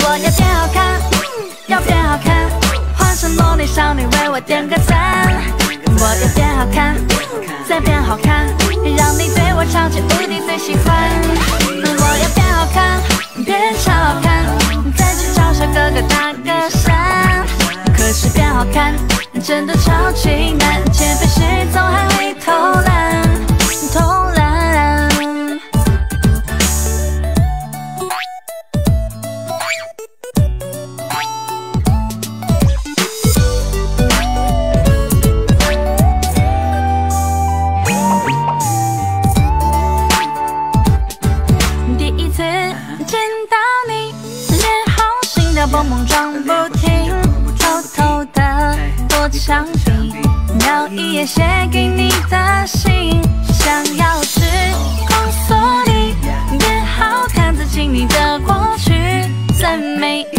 我要变好看，要变好看，换上萝莉少女为我点个赞。我要变好看，再变好看，让你对我超级无敌最喜欢。我要变好看，变超好看，再去找小哥哥打个伞。可是变好看真的超级难，减肥时总还会偷懒，偷懒。第一次见到你，脸红心跳蹦蹦撞不停，偷偷的我墙壁，描一页写给你的信，想要去控诉你变好看，再经历的过去，再没